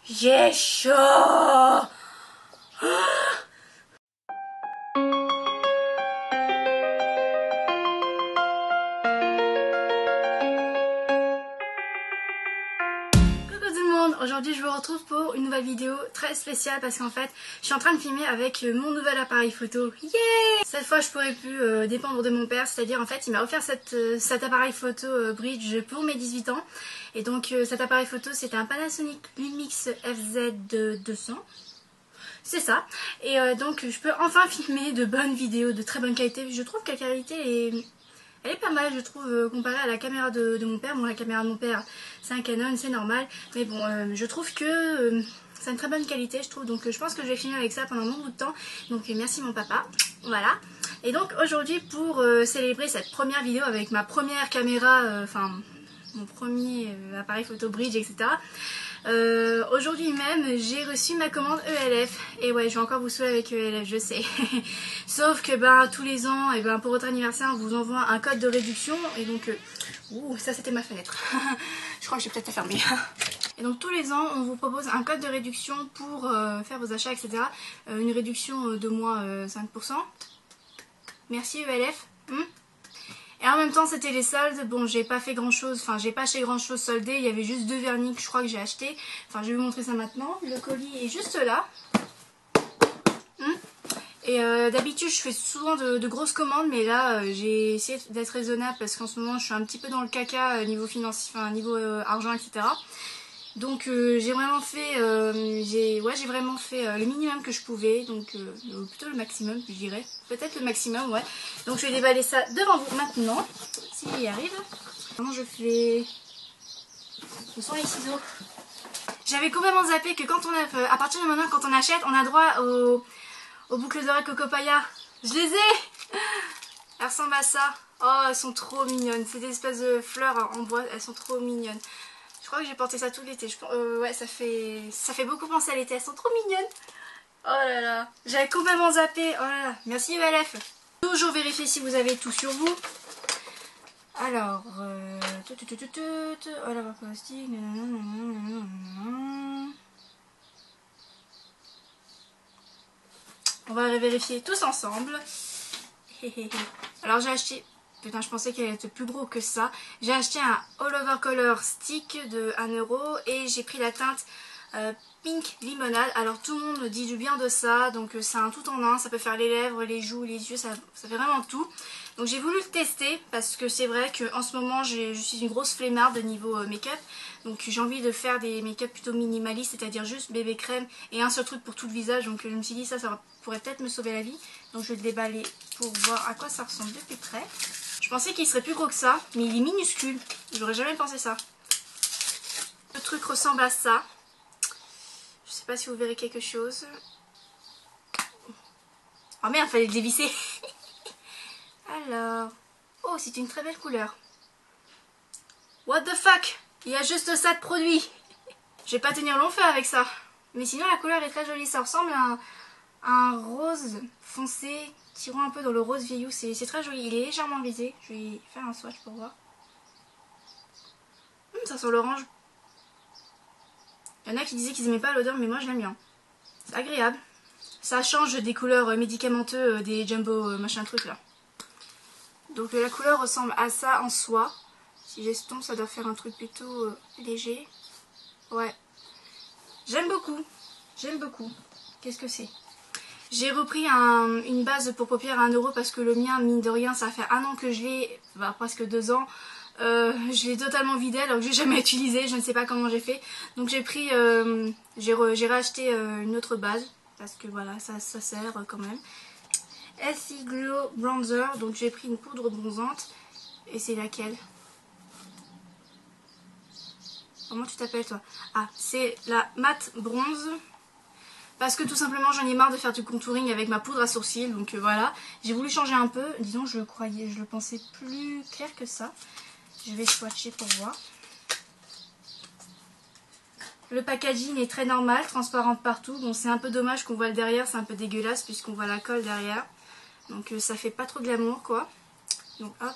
J'ai chaud. Aujourd'hui je vous retrouve pour une nouvelle vidéo très spéciale parce qu'en fait je suis en train de filmer avec mon nouvel appareil photo. Yeah! Cette fois je pourrais plus dépendre de mon père, c'est-à-dire en fait il m'a offert cet appareil photo Bridge pour mes 18 ans. Et donc cet appareil photo c'est un Panasonic Lumix FZ200. C'est ça. Et donc je peux enfin filmer de bonnes vidéos de très bonne qualité. Je trouve que la qualité elle est pas mal, je trouve, comparée à la caméra de mon père. Bon, la caméra de mon père, c'est un Canon, c'est normal. Mais bon, je trouve que c'est une très bonne qualité, je trouve. Donc, je pense que je vais filmer avec ça pendant un bon bout de temps. Donc, merci mon papa. Voilà. Et donc, aujourd'hui, pour célébrer cette première vidéo avec ma première caméra, enfin, mon premier appareil photo Bridge, etc. Aujourd'hui même j'ai reçu ma commande ELF. Et ouais, je vais encore vous saouler avec ELF, je sais. Sauf que tous les ans, et pour votre anniversaire on vous envoie un code de réduction. Et donc ça c'était ma fenêtre. Je crois que je vais peut-être la fermer. Et donc tous les ans on vous propose un code de réduction pour faire vos achats, etc. Une réduction de moins 5%. Merci ELF. Et en même temps c'était les soldes. Bon, j'ai pas fait grand chose, enfin j'ai pas acheté grand chose soldé. Il y avait juste 2 vernis que je crois que j'ai acheté. Enfin je vais vous montrer ça maintenant. Le colis est juste là. Et d'habitude je fais souvent de grosses commandes, mais là j'ai essayé d'être raisonnable parce qu'en ce moment je suis un petit peu dans le caca niveau financier, enfin niveau argent, etc. Donc j'ai vraiment fait, j'ai vraiment fait le minimum que je pouvais, donc plutôt le maximum je dirais, peut-être le maximum, ouais. Donc je vais déballer ça devant vous maintenant, s'il y arrive. Comment je fais? Où sont les ciseaux? J'avais complètement zappé que quand on a, à partir du moment quand on achète, on a droit aux boucles d'oreilles Cocopaya. Je les ai! Elles ressemblent à ça. Oh, elles sont trop mignonnes. C'est des espèces de fleurs en bois, elles sont trop mignonnes. Je crois que j'ai porté ça tout l'été. Ouais, ça fait beaucoup penser à l'été. Elles sont trop mignonnes. Oh là là. J'avais complètement zappé. Oh là là. Merci ELF. Toujours vérifier si vous avez tout sur vous. Alors, oh la plastique. On va vérifier tous ensemble. Alors j'ai acheté... Putain, je pensais qu'elle allait être plus gros que ça. J'ai acheté un All Over Color stick de 1 € et j'ai pris la teinte Pink Limonade. Alors tout le monde dit du bien de ça, donc c'est un tout en un. Ça peut faire les lèvres, les joues, les yeux, ça fait vraiment tout. Donc j'ai voulu le tester parce que c'est vrai qu'en ce moment je suis une grosse flemmarde de niveau make-up. Donc j'ai envie de faire des make-up plutôt minimalistes, c'est-à-dire juste bébé crème et un seul truc pour tout le visage. Donc je me suis dit ça pourrait peut-être me sauver la vie. Donc je vais le déballer pour voir à quoi ça ressemble de plus près. Je pensais qu'il serait plus gros que ça, mais il est minuscule. J'aurais jamais pensé ça. Le truc ressemble à ça. Je sais pas si vous verrez quelque chose. Oh merde, fallait le dévisser. Alors... Oh, c'est une très belle couleur. What the fuck? Il y a juste ça de produit. Je vais pas tenir long feu avec ça. Mais sinon, la couleur est très jolie. Ça ressemble à un rose foncé, tirant un peu dans le rose vieillot. C'est très joli. Il est légèrement grisé. Je vais faire un swatch pour voir. Ça sent l'orange. Il y en a qui disaient qu'ils n'aimaient pas l'odeur, mais moi je l'aime bien. C'est agréable. Ça change des couleurs médicamenteuses des jumbo machin truc là. Donc la couleur ressemble à ça en soi. Si j'estompe, ça doit faire un truc plutôt léger. Ouais. J'aime beaucoup. J'aime beaucoup. Qu'est-ce que c'est? J'ai repris une base pour paupières à 1 € parce que le mien, mine de rien, ça fait 1 an que je l'ai, presque 2 ans. Je l'ai totalement vidé alors que j'ai jamais utilisé, je ne sais pas comment j'ai fait. Donc j'ai pris, j'ai racheté une autre base parce que voilà, ça sert quand même. SE Glow Bronzer, donc j'ai pris une poudre bronzante. Et c'est laquelle? Comment tu t'appelles toi? Ah, c'est la Matte Bronze. Parce que tout simplement j'en ai marre de faire du contouring avec ma poudre à sourcils. Donc voilà, j'ai voulu changer un peu. Disons, je le pensais plus clair que ça. Je vais swatcher pour voir. Le packaging est très normal, transparent partout. Bon, c'est un peu dommage qu'on voit le derrière, c'est un peu dégueulasse puisqu'on voit la colle derrière. Donc ça fait pas trop glamour quoi. Donc hop.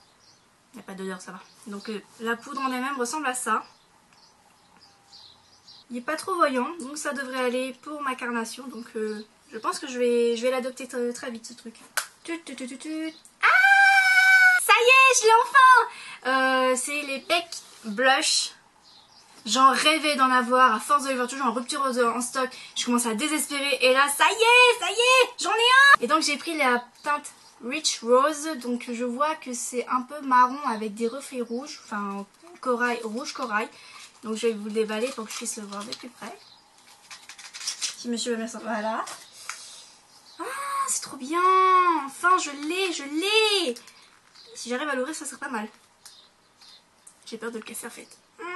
Il n'y a pas d'odeur, ça va. Donc la poudre en elle-même ressemble à ça. Il n'est pas trop voyant, donc ça devrait aller pour ma carnation. Donc je pense que je vais l'adopter très vite ce truc. Ah, ça y est, je l'ai enfin. C'est les Peck Blush. J'en rêvais d'en avoir, à force de les voir toujours en rupture en stock, je commence à désespérer et là ça y est, j'en ai un. Et donc j'ai pris la teinte Rich Rose, donc je vois que c'est un peu marron avec des reflets rouges, enfin corail, rouge corail. Donc je vais vous le déballer pour que je puisse le voir de plus près. Si monsieur va mettre ça, voilà. Ah, c'est trop bien, enfin je l'ai. Si j'arrive à l'ouvrir ça serait pas mal. J'ai peur de le casser en fait.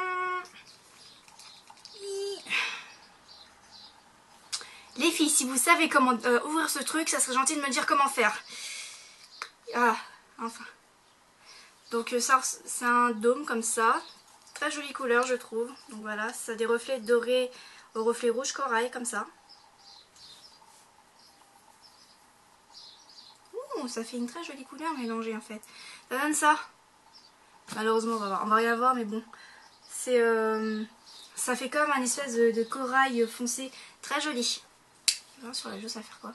Les filles, si vous savez comment ouvrir ce truc, ça serait gentil de me dire comment faire. Ah, enfin. Donc ça, c'est un dôme comme ça. Très jolie couleur, je trouve. Donc voilà, ça a des reflets dorés au reflet rouge corail, comme ça. Ouh, ça fait une très jolie couleur mélangée en fait. Ça donne ça. Malheureusement, on va rien voir, mais bon. C'est... ça fait comme un espèce de corail foncé, très joli. Sur la joue, ça va faire quoi?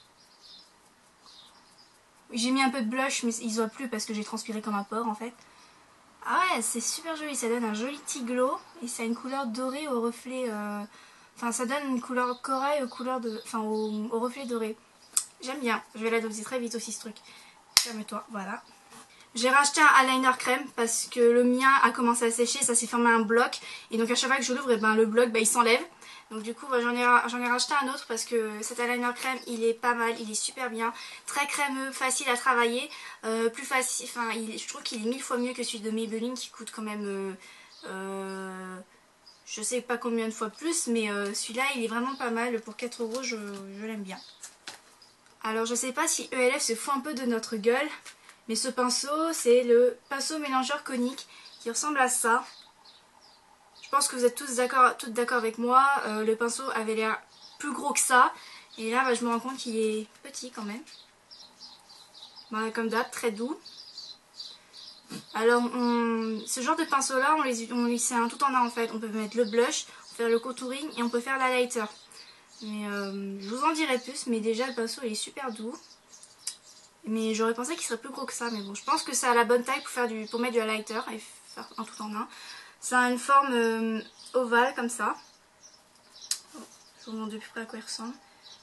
J'ai mis un peu de blush, mais il se voit plus parce que j'ai transpiré comme un porc en fait. Ah ouais, c'est super joli, ça donne un joli petit glow et ça a une couleur dorée au reflet. Enfin, ça donne une couleur corail aux couleurs de, enfin, au reflet doré. J'aime bien. Je vais l'adopter très vite aussi ce truc. Ferme-toi, voilà. J'ai racheté un eyeliner crème parce que le mien a commencé à sécher, ça s'est formé un bloc et donc à chaque fois que je l'ouvre, ben, le bloc il s'enlève. Donc du coup j'en ai racheté un autre parce que cet eyeliner crème il est pas mal, il est super bien, très crémeux, facile à travailler, plus facile, enfin je trouve qu'il est 1000 fois mieux que celui de Maybelline qui coûte quand même, je sais pas combien de fois plus, mais celui-là il est vraiment pas mal, pour 4 €, je l'aime bien. Alors je sais pas si ELF se fout un peu de notre gueule, mais ce pinceau c'est le pinceau mélangeur conique qui ressemble à ça. Je pense que vous êtes toutes d'accord avec moi, le pinceau avait l'air plus gros que ça, et là bah, je me rends compte qu'il est petit quand même. Bah, comme d'hab, très doux. Alors ce genre de pinceau là, c'est un tout en un en fait, on peut mettre le blush, faire le contouring et on peut faire l'highlighter. Mais je vous en dirai plus, mais déjà le pinceau il est super doux. Mais j'aurais pensé qu'il serait plus gros que ça, mais bon, je pense que ça a la bonne taille pour mettre du highlighter et faire un tout en un. Ça a une forme ovale comme ça. Je vous montre de plus près à quoi il ressemble.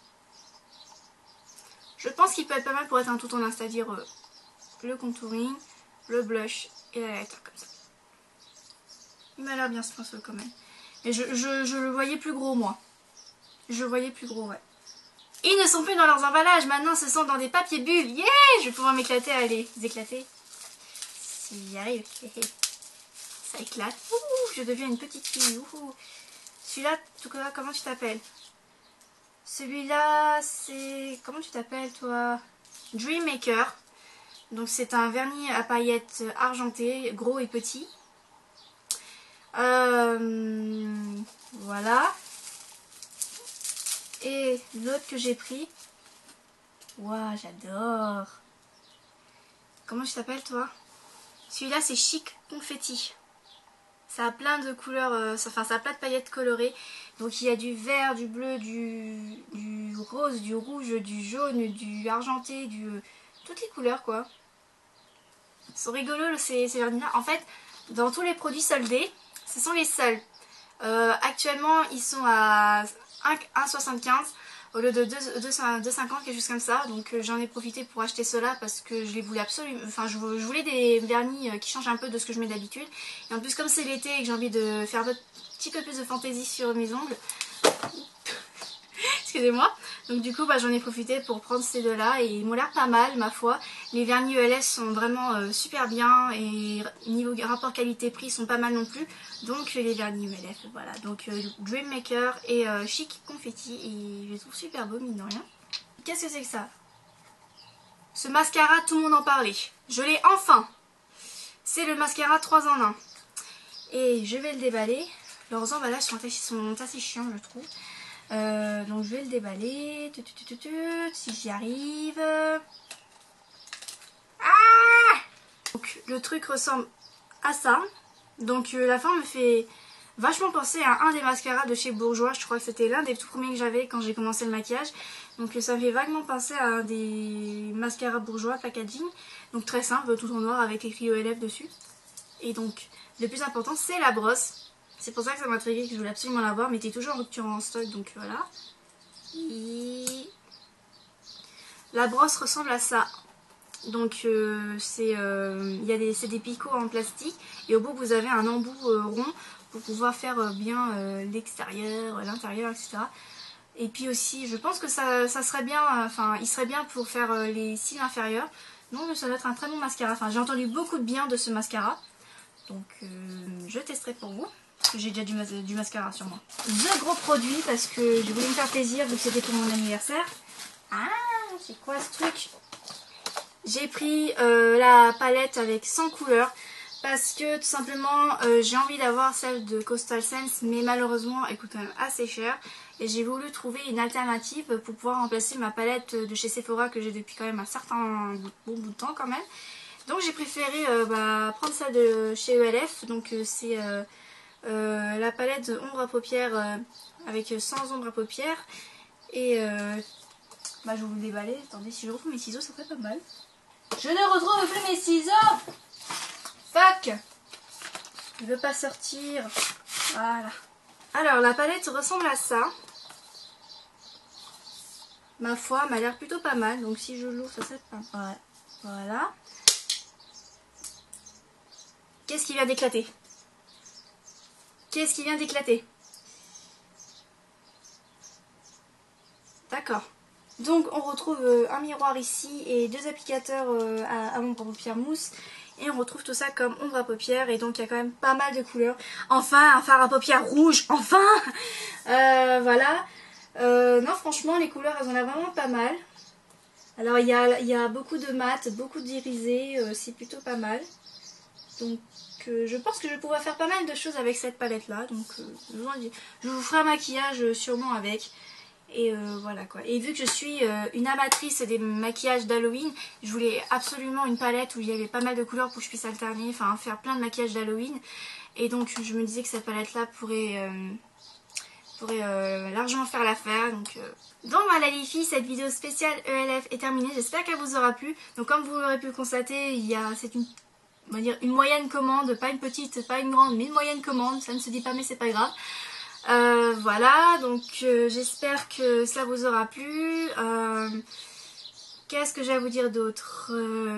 Je pense qu'il peut être pas mal pour être un tout en un, c'est-à-dire le contouring, le blush et l'highlighter comme ça. Il m'a l'air bien ce pinceau quand même. Mais je le voyais plus gros moi. Je le voyais plus gros, ouais. Ils ne sont plus dans leurs emballages, maintenant ce sont dans des papiers bulles. Yeah! Je vais pouvoir m'éclater à les éclater. S'il y arrive. Ça éclate. Ouh, je deviens une petite fille. Celui-là, tout cas, comment tu t'appelles? Celui-là, c'est... Comment tu t'appelles, toi? Dreammaker. Donc c'est un vernis à paillettes argentées, gros et petit. Voilà. Et l'autre que j'ai pris. Waouh, j'adore. Comment tu t'appelles, toi? Celui-là, c'est Chic Confetti. Ça a plein de couleurs, enfin ça a plein de paillettes colorées. Donc il y a du vert, du bleu, du rose, du rouge, du jaune, du argenté, toutes les couleurs quoi. Ils sont rigolos ces vernis-là. En fait, dans tous les produits soldés, ce sont les seuls. Actuellement, ils sont à 1,75 au lieu de 2,50, quelque chose comme ça. Donc j'en ai profité pour acheter cela parce que je les voulais absolument. Enfin, je voulais des vernis qui changent un peu de ce que je mets d'habitude. Et en plus, comme c'est l'été et que j'ai envie de faire un petit peu plus de fantaisie sur mes ongles. Excusez-moi. Donc du coup bah, j'en ai profité pour prendre ces deux là et ils m'ont l'air pas mal ma foi. Les vernis ELF sont vraiment super bien et niveau rapport qualité-prix sont pas mal non plus. Donc les vernis ELF voilà. Donc Dreammaker et Chic Confetti et je les trouve super beaux mine de rien. Qu'est-ce que c'est que ça? Ce mascara tout le monde en parlait. Je l'ai enfin. C'est le mascara 3 en 1. Et je vais le déballer. Leurs emballages sont assez chiants je trouve. Donc je vais le déballer, si j'y arrive. Ah! Donc le truc ressemble à ça. Donc la forme fait vachement pensé à un des mascaras de chez Bourjois. Je crois que c'était l'un des tout premiers que j'avais quand j'ai commencé le maquillage. Donc ça me fait vaguement penser à un des mascaras Bourjois packaging. Donc très simple, tout en noir avec écrit ELF dessus. Et donc le plus important c'est la brosse. C'est pour ça que ça m'intriguait, que je voulais absolument l'avoir, mais était toujours en rupture en stock, donc voilà. Et la brosse ressemble à ça. Donc c'est des picots en plastique et au bout vous avez un embout rond pour pouvoir faire bien l'extérieur, l'intérieur, etc. Et puis aussi je pense que ça serait bien, enfin il serait bien pour faire les cils inférieurs. Non mais ça doit être un très bon mascara, enfin j'ai entendu beaucoup de bien de ce mascara. Donc je testerai pour vous, parce que j'ai déjà du mascara sur moi. Deux gros produits parce que je voulais me faire plaisir vu que c'était pour mon anniversaire. Ah c'est quoi ce truc? J'ai pris la palette avec 100 couleurs parce que tout simplement j'ai envie d'avoir celle de Coastal Scents, mais malheureusement elle coûte quand même assez cher et j'ai voulu trouver une alternative pour pouvoir remplacer ma palette de chez Sephora que j'ai depuis quand même un certain bon bout de temps quand même. Donc j'ai préféré prendre ça de chez ELF, donc c'est la palette de ombre à paupières avec 100 ombres à paupières et je vais vous le déballer. Attendez, si je retrouve mes ciseaux ça serait pas mal. Je ne retrouve plus mes ciseaux. Fuck. Il veut pas sortir. Voilà. Alors la palette ressemble à ça. Ma foi, m'a l'air plutôt pas mal. Donc si je l'ouvre, ça serait pas mal. Voilà. Qu'est-ce qui vient d'éclater? Qu'est-ce qui vient d'éclater? D'accord. Donc on retrouve un miroir ici et deux applicateurs à ombre à paupières mousse. Et on retrouve tout ça comme ombre à paupières. Et donc il y a quand même pas mal de couleurs. Enfin un fard à paupières rouge. Enfin voilà. Non franchement les couleurs elles ont l'air vraiment pas mal. Alors il y a beaucoup de mat, beaucoup d'irisé. C'est plutôt pas mal. Donc je pense que je vais pouvoir faire pas mal de choses avec cette palette là. Donc je vous ferai un maquillage sûrement avec. Et voilà quoi. Et vu que je suis une amatrice des maquillages d'Halloween, je voulais absolument une palette où il y avait pas mal de couleurs pour que je puisse alterner, enfin faire plein de maquillages d'Halloween. Et donc je me disais que cette palette là pourrait largement faire l'affaire. Donc voilà les filles, cette vidéo spéciale ELF est terminée. J'espère qu'elle vous aura plu. Donc comme vous l'aurez pu constater, c'est on va dire une moyenne commande, pas une petite, pas une grande, mais une moyenne commande. Ça ne se dit pas mais c'est pas grave. Voilà, donc j'espère que ça vous aura plu. Qu'est-ce que j'ai à vous dire d'autre?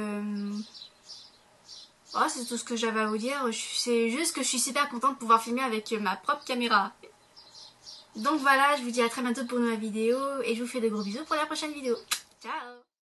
C'est tout ce que j'avais à vous dire. C'est juste que je suis super contente de pouvoir filmer avec ma propre caméra. Donc voilà, je vous dis à très bientôt pour une nouvelle vidéo et je vous fais de gros bisous pour la prochaine vidéo. Ciao!